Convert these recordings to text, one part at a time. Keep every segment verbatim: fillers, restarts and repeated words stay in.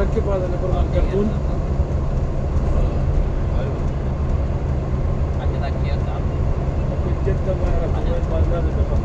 ركب هذا الابر الكرتون. جدا ما يعرف وين ما نازل.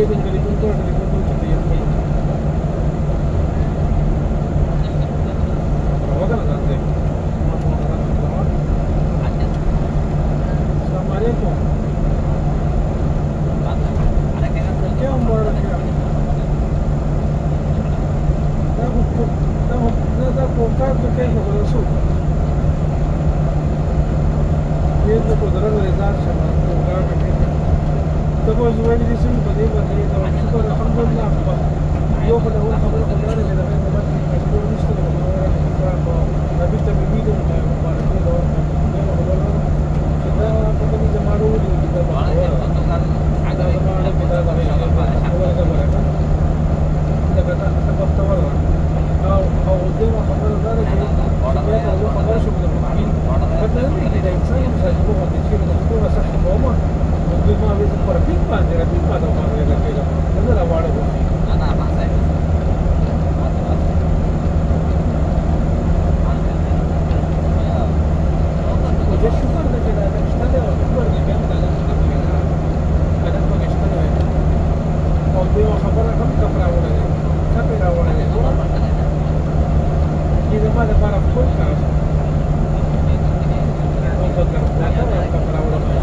dia kan telefon tu, telefon tu kita yang boleh. Awak kan ada tak? Mampu orang awak. Assalamualaikum. Ada kena kerja umur dia. Dah buku, dah dah dah buka tu kan kalau su. Dia tu kodrat rezat sama buka kan. تبغى زوجي دي سن بدي بدي لو شكر الحمد لله يوم اللي هو خبر خبر اللي ده ما بدي مشغول نشتغل ما بيت بيجي ده ما بعرف ده ده خبر كده بدي جماعه دي كده ada جماعه كده ده هو ده بقى ده كده سبب تورا او او دي ما خبر ده ده هو خبر شو ده مين بدل ده انسان مش هيجيبه ده شيء ده هو صح هو Mungkin mah bisa perpimpa, tidak pimpa atau mana lagi lagi. Itu lah wadah tu. Mana apa saya? Oh, jadi suka ada kita ada kita ada suka ni kan ada kita punya ada punya kita ada. Kalau dia khabar kami kapra awal ni, kapra awal ni. Ini mana para podcast. Oh, podcast. Ada kapra awal ni.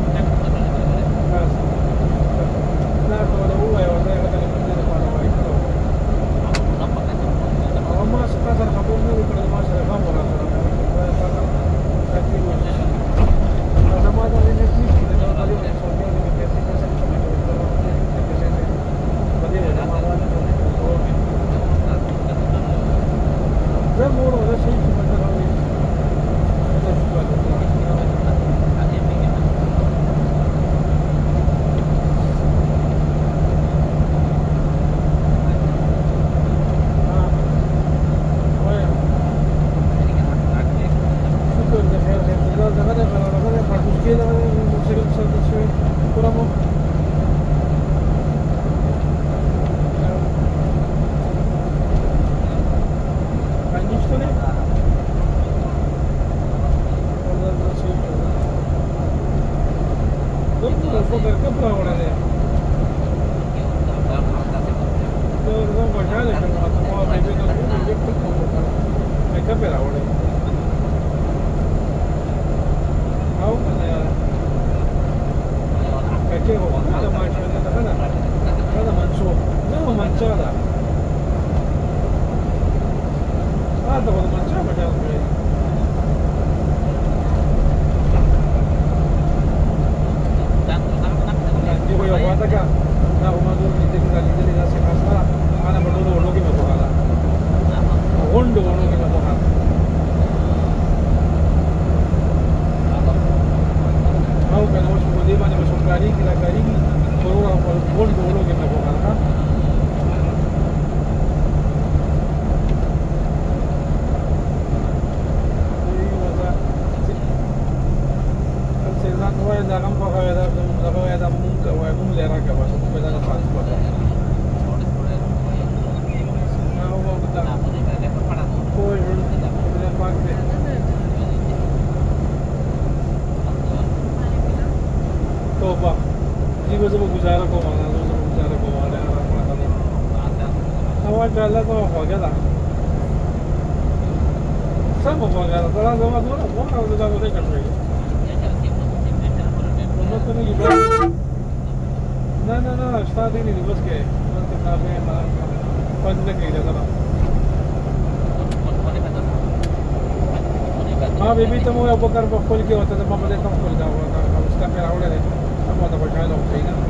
हाँ baby तो मुझे अब कर खोल के होता तो मैं देता हूँ खोल का उसका मेरा ऑर्डर है अब वो तो बैठा लो सही ना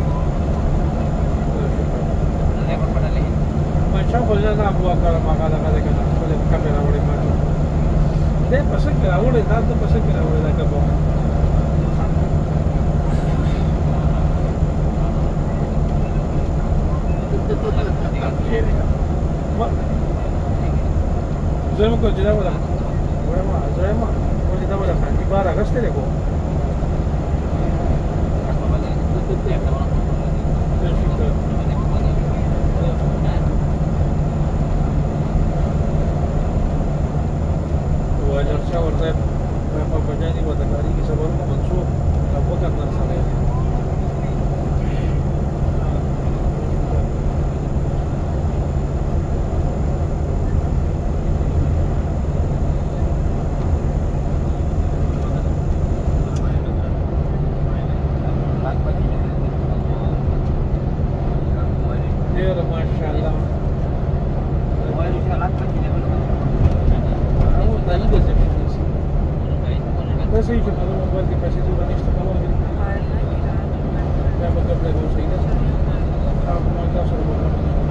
मैं शाम खोल जाना अब वो कर मांगा लगा देगा ना खोले का मेरा ऑर्डर मार दे पसंद मेरा ऑर्डर ना तो पसंद मेरा ऑर्डर लगा बहुत Zama ko jira wala. Zama, zama. Ko jira wala kan di bara gaste le ko. Wajar shower tap. Apa bajani buat hari ki sabar ko mansu. Apa kan na sare. बस यही फिर मतलब मोबाइल के पैसे जो बने इस्तेमाल हो गए क्या मतलब है वो सही है आप माता सर बोल रहे हैं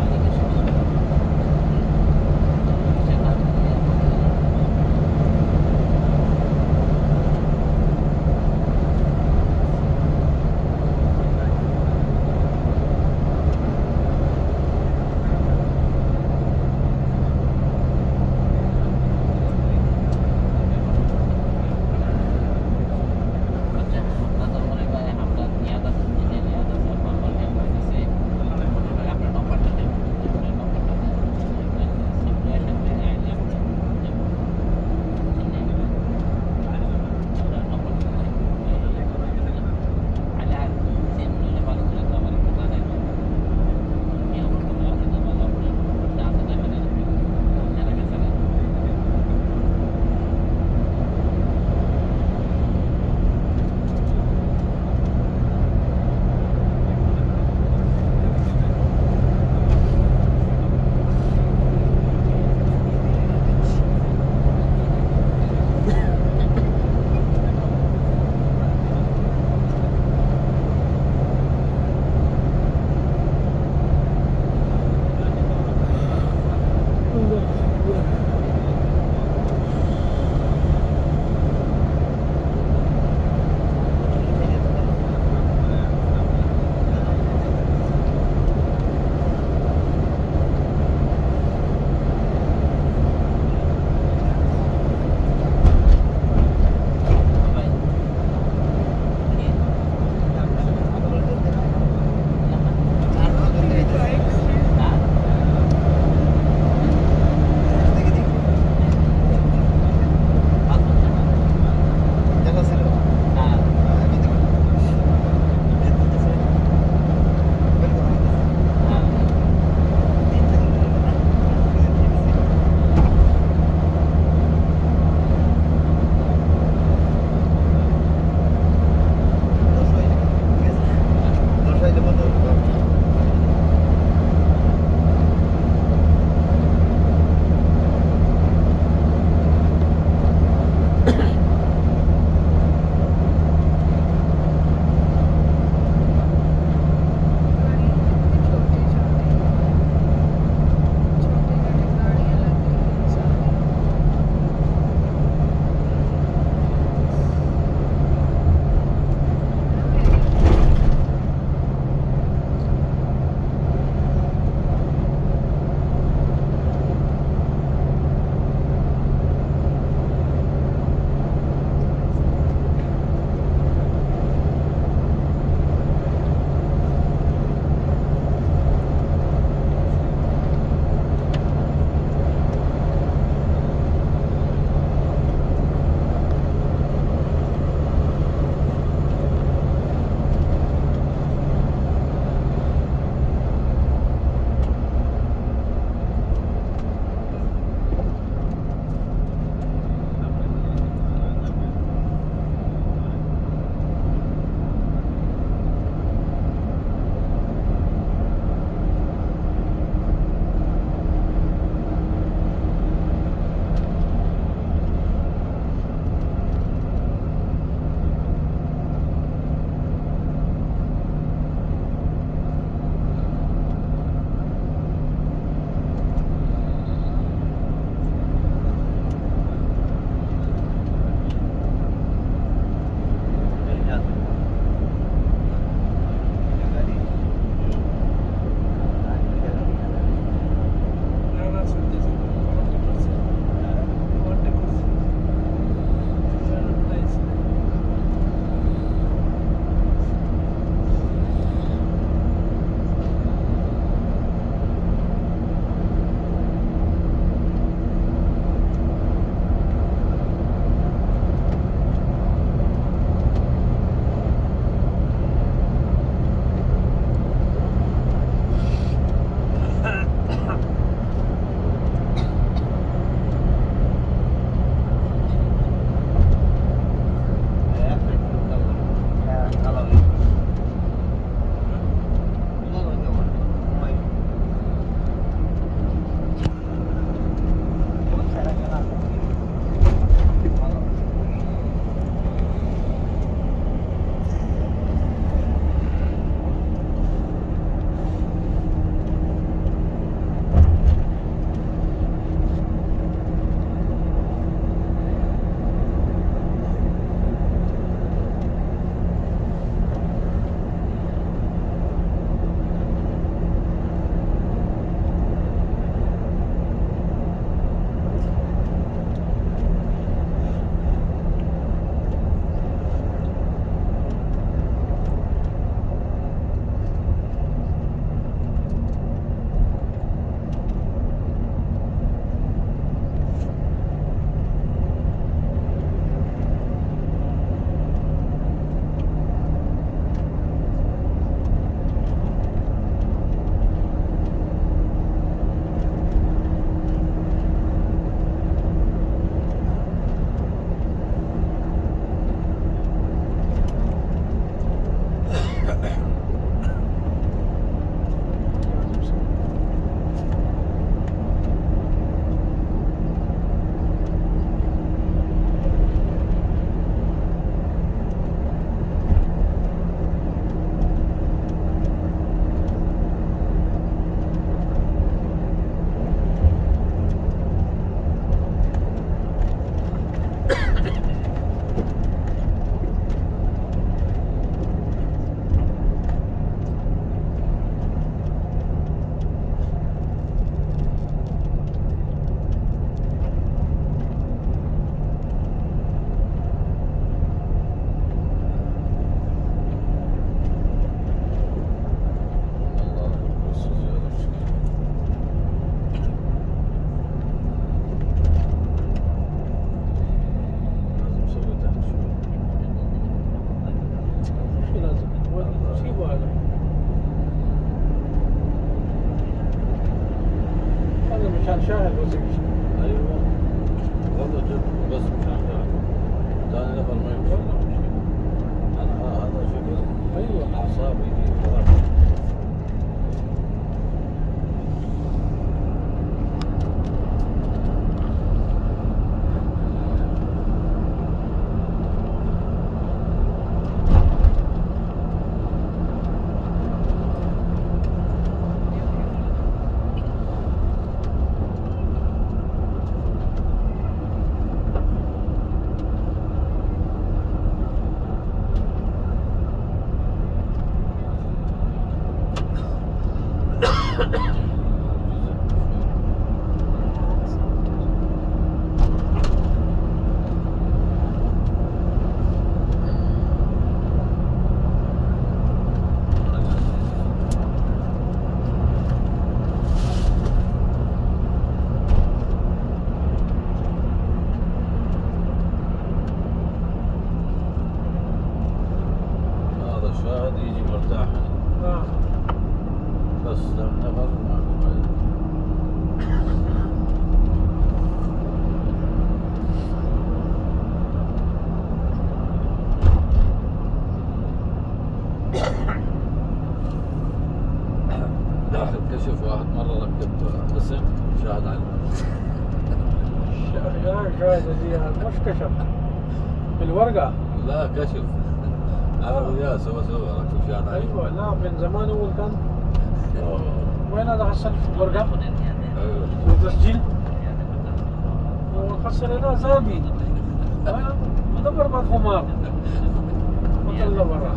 هذا يجي مرتاح اه بس لو نفر ما داخل كشف واحد مرة ركبت اسم شاهد عليه. يا شاهد دي مش كشف بالورقة. لا كشف انا وياه سوا سوا ركب شاهد عليه. ايوه لا من زمان اول كان وين هذا حصل في ورقة؟ ايوه وتسجيل وخسر هنا زابي دبر بعد خمار وطلع برا.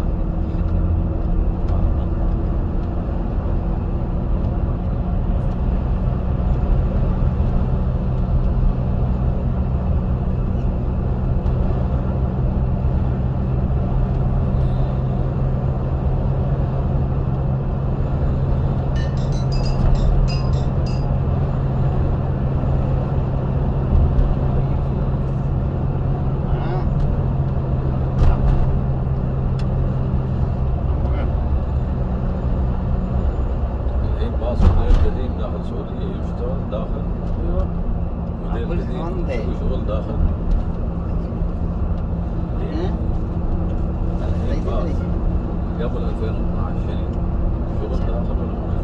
قبل ألفين واثناشر شغل داخل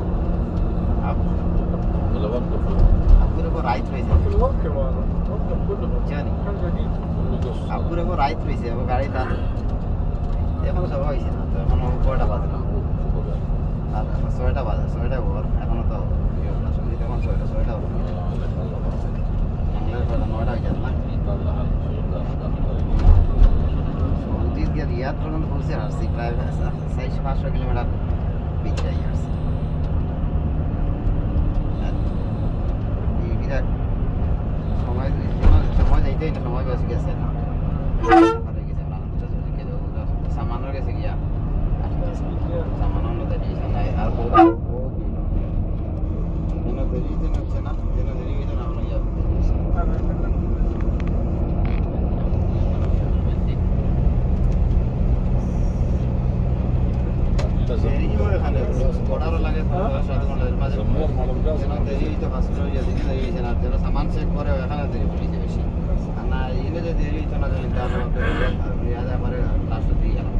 ولا وقف أقول لك رايت رئيس في الوقت هذا وقف كله جاني كان جديد. أقول لك رايت رئيس أبغى गाड़ी था এখন সব হইছে না তো এখন কয়টা বাজে না আর ছয়টা বাজে ছয়টা ওভার এখনো তো আসলে তখন ছয়টা ছয়টা ওভার বাংলাদেশ বাজে নয়টা হয়ে যাবে না সৌদি দিয়ে রিয়াদ পর্যন্ত পৌঁছে আসছি প্রায় চারশো পাঁচশো কিলোমিটার পিছিয়ে আসছি বিরাট সময় সময় যাইতেই না সময় বেশি গেছে না सामान कैसे किया सामान हम लोग देरी से ना यार वो वो जिन्होंने देरी से ना चना जिन्होंने देरी की तो नाम नहीं याद देरी जो है खाने बड़ा रो लगे शादी में लड़मा से जिन्होंने देरी तो हॉस्पिटल या देरी देरी से ना जिन्होंने सामान चेक करे हुए खाना देरी बोली है बेशी ना इन्हें जो देरी तो ना जो इंतजार में याद है हमारे लास्ट दी है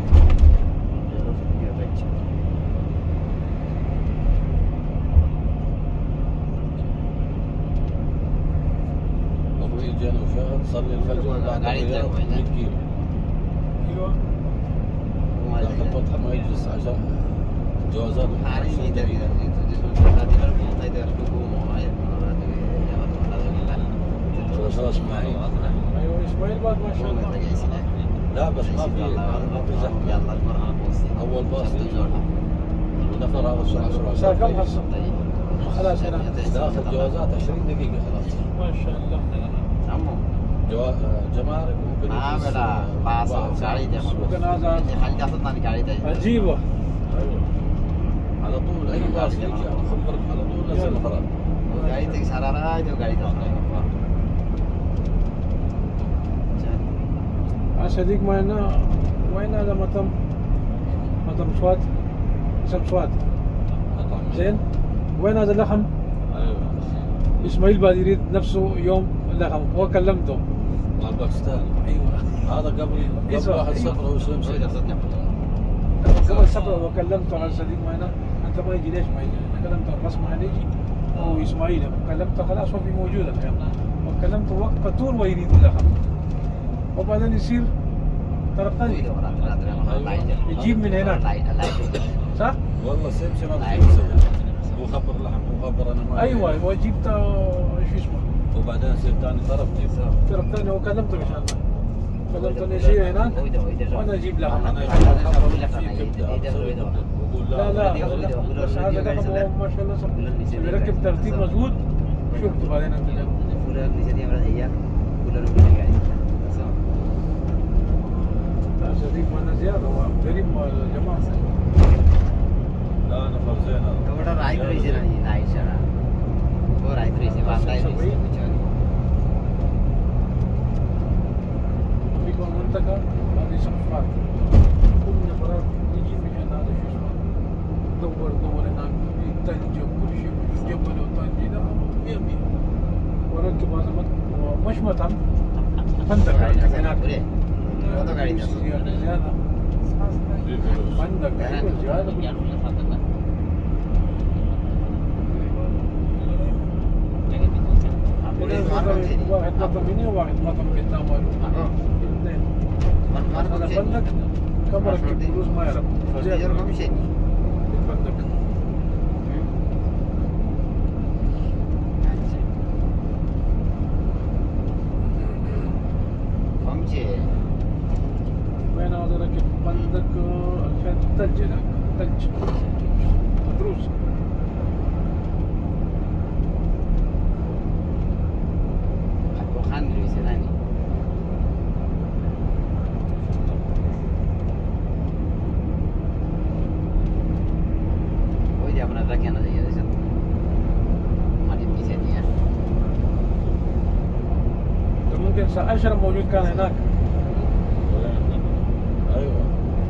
جانا وشاهد صلي الفجر بعد الرياض مية كيلو. ايوه داخل فتحة ما يجلس عشان جوازات hari ini dari dari itu di sana tadi kan kita itu harus tunggu mau air mana ada ya mana ada lagi خلاص معي. ايوه اسماعيل بعد ما شاء الله لا بس ما في ما في زحمة. يلا المرة أول باص ونفر هذا السرعة سرعة. ساعة كم حصل؟ خلاص هنا داخل جوازات عشرين دقيقة خلاص. ما شاء الله. عمو جوا جمارك ممكن ما بلا باص गाड़ी दे ممكن هذا खाली जाता ना गाड़ी दे عجيبة. ايوه على طول اي باص يجي خبرك على طول نزل الفرق. गाड़ी तक सारा रहा है जो गाड़ी जाता है صديق ما هنا وين هذا مطعم مطعم سواد اسم سواد زين وين هذا اللحم؟ ايوه اسماعيل بعد يريد نفسه يوم لحم وكلمته مع باكستان. ايوه هذا قبل قبل واحد صفر او سويم سويم قبل سفر وكلمته على صديق ما هنا انت ما يجي ليش ما يجي؟ انا كلمته خلاص ما يجي هو اسماعيل كلمته خلاص هو في موجود الحين وكلمته وقت طول ويريد اللحم وبعدين يصير طرف ثاني يجيب من هناك صح؟ والله سيم سيم هو خبر لحم هو خبر انا ما ايوه هو جبت شو اسمه وبعدين سير ثاني طرف جيب طرف ثاني وكلمته ان شاء الله كلمته انه يجي هناك وانا اجيب لحم انا لا لا بس هذا لحم ما شاء الله يركب ترتيب مضبوط شفته بعدين انت صديق معنا زيادة هو قريب مع الجماعة. لا أنا فرزين هذا. كم رايت رئيسي نادي نايس أنا. هو رايت رئيسي ما رايت رئيسي بيجاني. في كون منطقة هذه سمسمات. كل نفرات يجي برضه ولا نعم طنجة وكل شيء جبل وطنجة ده مية مية وركب هذا مش مطعم فندق هناك কত গাড়ি যাচ্ছে زيادة فندق زيادة واحد مطعم هنا وواحد مطعم قدام اثنين هذا فندق كم ركب فلوس ما يعرف এরকম সেই الفندق কমছে وين هذا ركب فندق ألفين ثلج هناك ثلج مدروس ওখান রয়েছে জানি ওই যে আপনারা কেন যাইয়া দিয়েছেন মাটির নিচে দিয়ে तो ممكن أشرب موجود كان هناك ايوه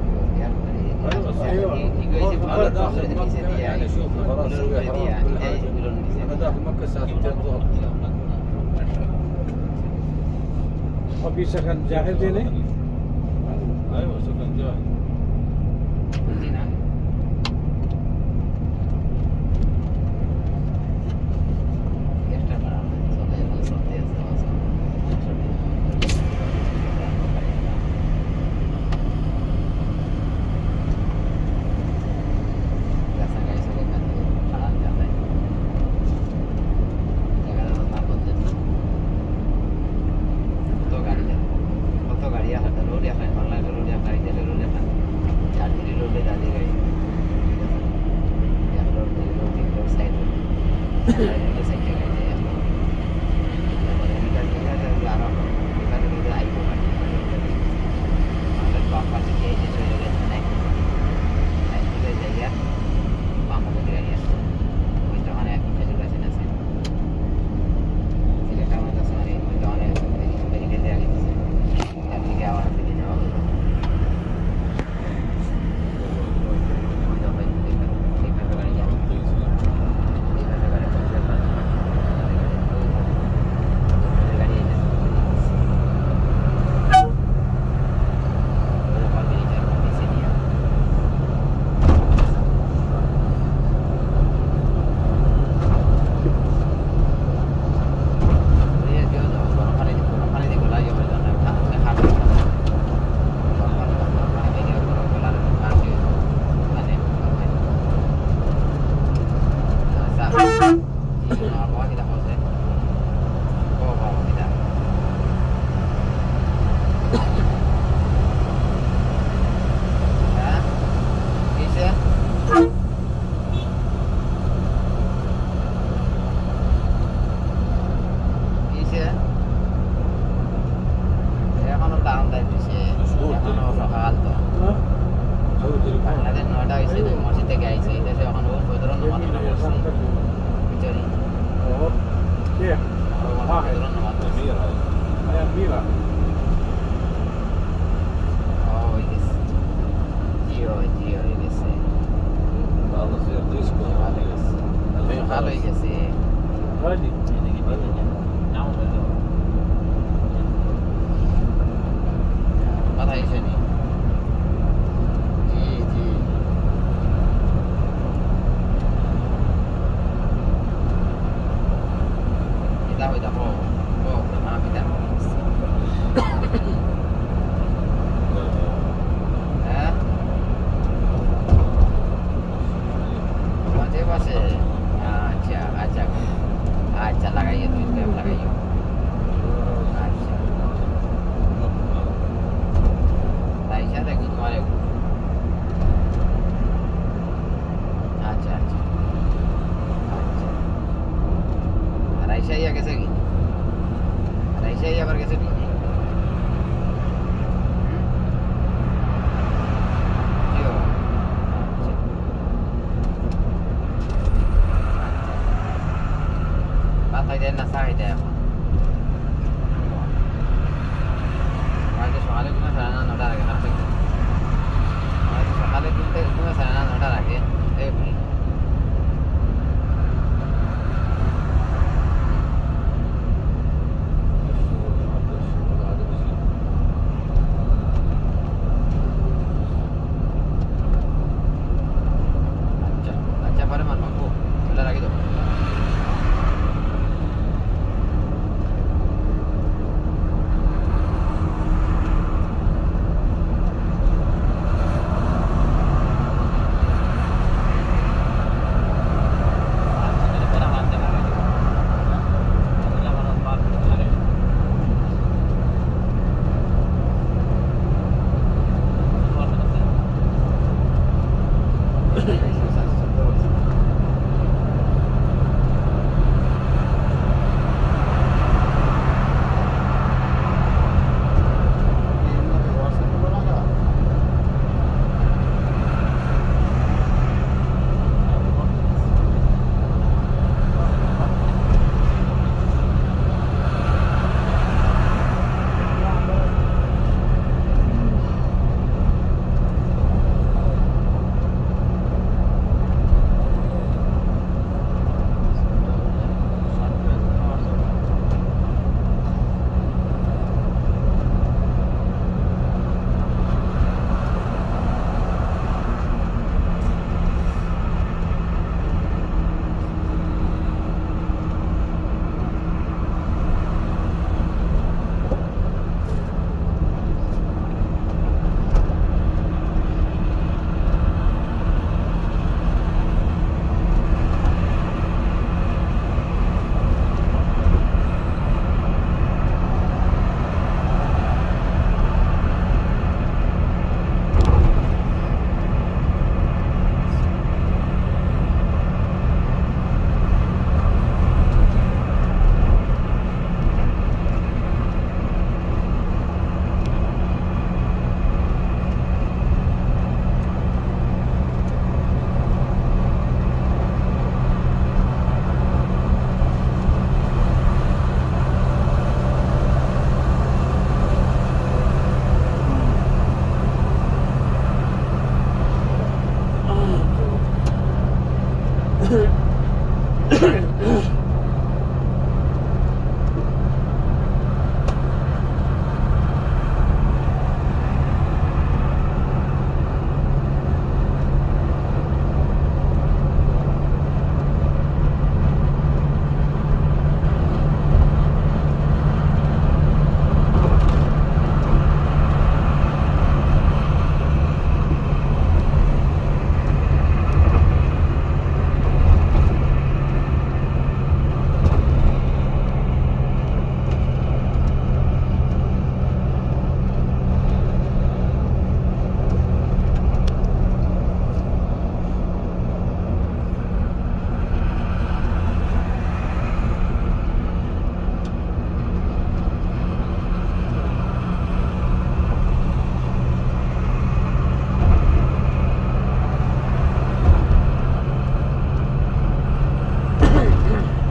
انا داخل مكه يعني شوف فرنسا انا داخل مكه الساعه اثنين الظهر وفي سكن جاهز هنا ايوه سكن جاهز كيف؟ واحد هي كبيرة